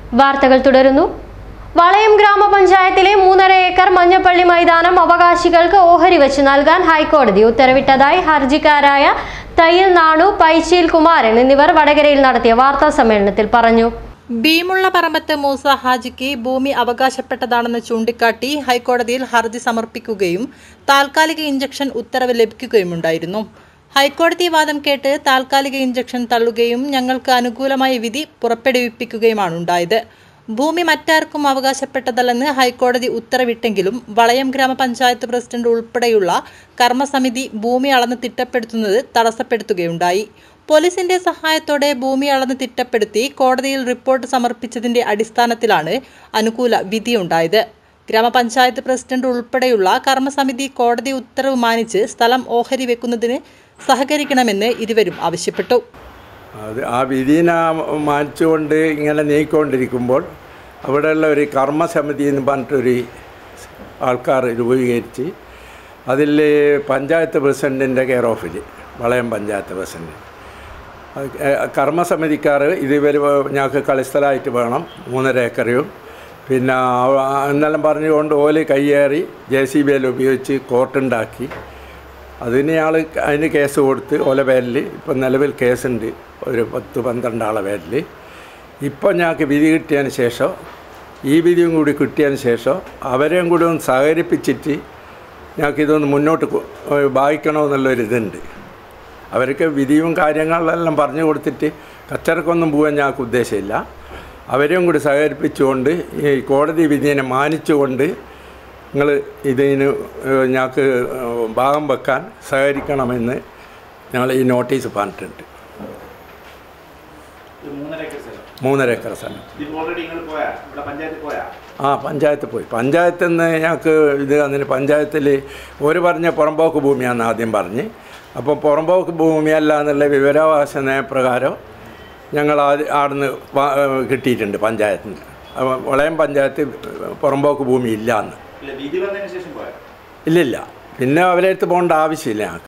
വാർത്തകൾ തുടരുന്നു. വളയം ഗ്രാമപഞ്ചായത്തിലെ 3.5 ഏക്കർ മഞ്ഞപ്പള്ളി മൈതാനം അവകാശികൾക്ക് ഓഹരി വെച്ച് നൽകാൻ ഹൈക്കോടതി ഉത്തരവിട്ടതായി ഹർജിക്കാരായ തയ്യിൽ നാണു, പൈച്ചിയിൽ കുമാരൻ എന്നിവർ വടകരയിൽ നടത്തിയ വാർത്താ സമ്മേളനത്തിൽ പറഞ്ഞു. ഭീമുള്ള പറമ്പത്ത് മൂസ ഹാജിക്ക് ഭൂമി അവകാശപ്പെട്ടതാണെന്ന് ചൂണ്ടിക്കാട്ടി ഹൈക്കോടതിയിൽ ഹർജി സമർപ്പിക്കുകയും താൽക്കാലിക ഇഞ്ചക്ഷൻ ഉത്തരവ് ലഭിക്കുകയുമുണ്ടായിരുന്നു. ഹൈക്കോടതി വാദം കേട്ട് താൽക്കാലിക ഇഞ്ചക്ഷൻ തള്ളുകയും ഞങ്ങൾക്ക് അനുകൂലമായ വിധി പുറപ്പെടുവിപ്പിക്കുകയുമാണ് ഉണ്ടായത്. ഭൂമി മറ്റാർക്കും അവകാശപ്പെട്ടതല്ലെന്ന് ഹൈക്കോടതി ഉത്തരവിട്ടെങ്കിലും വളയം ഗ്രാമപഞ്ചായത്ത് പ്രസിഡന്റ് ഉൾപ്പെടെയുള്ള കർമ്മസമിതി ഭൂമി അളന്ന് തിട്ടപ്പെടുത്തുന്നത് തടസ്സപ്പെടുത്തുകയുണ്ടായി. പോലീസിന്റെ സഹായത്തോടെ ഭൂമി അളന്ന് തിട്ടപ്പെടുത്തി കോടതിയിൽ റിപ്പോർട്ട് സമർപ്പിച്ചതിന്റെ അടിസ്ഥാനത്തിലാണ് അനുകൂല വിധിയുണ്ടായത്. ഗ്രാമപഞ്ചായത്ത് പ്രസിഡന്റ് ഉൾപ്പെടെയുള്ള കർമ്മസമിതി കോടതി ഉത്തരവ് മാനിച്ച് സ്ഥലം ഓഹരി വെക്കുന്നതിന് സഹകരിക്കണമെന്ന് ഇരുവരും ആവശ്യപ്പെട്ടു. ആ വിധിനെ മാനിച്ചുകൊണ്ട് ഇങ്ങനെ നീക്കിക്കൊണ്ടിരിക്കുമ്പോൾ അവിടെയുള്ള ഒരു കർമ്മസമിതി എന്ന് പറഞ്ഞിട്ടൊരു ആൾക്കാർ രൂപീകരിച്ച് അതിൽ പഞ്ചായത്ത് പ്രസിഡൻറ്റിൻ്റെ കെയർ ഓഫിൽ വളയം പഞ്ചായത്ത് പ്രസിഡൻറ്റ് കർമ്മസമിതിക്കാർ ഇതുവരെ ഞങ്ങൾക്ക് കളിസ്ഥലമായിട്ട് വേണം 3.5 ഏക്കറിയും പിന്നെ എന്നെല്ലാം പറഞ്ഞുകൊണ്ട് ഓല് കയ്യേറി JCB ഉപയോഗിച്ച് കോർട്ടുണ്ടാക്കി അതിന് കേസ് കൊടുത്ത് ഓല പേരിൽ ഇപ്പം നിലവിൽ കേസുണ്ട് ഒരു 10-12 ആളെ പേരിൽ. ഇപ്പം ഞങ്ങൾക്ക് വിധി കിട്ടിയതിന് ശേഷം ഈ വിധിയും കൂടി കിട്ടിയതിന് ശേഷം അവരെയും കൂടി ഒന്ന് സഹകരിപ്പിച്ചിട്ട് ഞങ്ങൾക്ക് ഇതൊന്ന് മുന്നോട്ട് ഭാവിക്കണമെന്നുള്ളൊരിതുണ്ട്. അവർക്ക് വിധിയും കാര്യങ്ങളെല്ലാം പറഞ്ഞു കൊടുത്തിട്ട് കച്ചറക്കൊന്നും പോകാൻ ഞങ്ങൾക്ക് ഉദ്ദേശമില്ല. അവരെയും കൂടി സഹകരിപ്പിച്ചുകൊണ്ട് ഈ കോടതി വിധിയെ മാനിച്ചുകൊണ്ട് നിങ്ങൾ ഇതിന് ഞങ്ങൾക്ക് ഭാഗം വെക്കാൻ സഹകരിക്കണമെന്ന് ഞങ്ങൾ ഈ നോട്ടീസ് പറഞ്ഞിട്ടുണ്ട്. 3.5 ഏക്കർ സ്ഥലം പഞ്ചായത്ത് പോയി. പഞ്ചായത്തിൽ നിന്ന് ഞങ്ങൾക്ക് ഇത് അതിന് പഞ്ചായത്തിൽ ഒരു പറഞ്ഞ പുറമ്പോക്ക് ഭൂമിയാണെന്ന് ആദ്യം പറഞ്ഞ്. അപ്പോൾ പുറമ്പോക്ക് ഭൂമിയല്ല എന്നുള്ള വിവരാവകാശ നയപ്രകാരം ഞങ്ങൾ ആടുന്ന് കിട്ടിയിട്ടുണ്ട് പഞ്ചായത്തിന്. വളയം പഞ്ചായത്ത് പുറമ്പോക്ക് ഭൂമി ഇല്ലയെന്ന്. ഇല്ലില്ല, പിന്നെ അവരെ അടുത്ത് പോകേണ്ട ആവശ്യമില്ല ഞങ്ങൾക്ക്.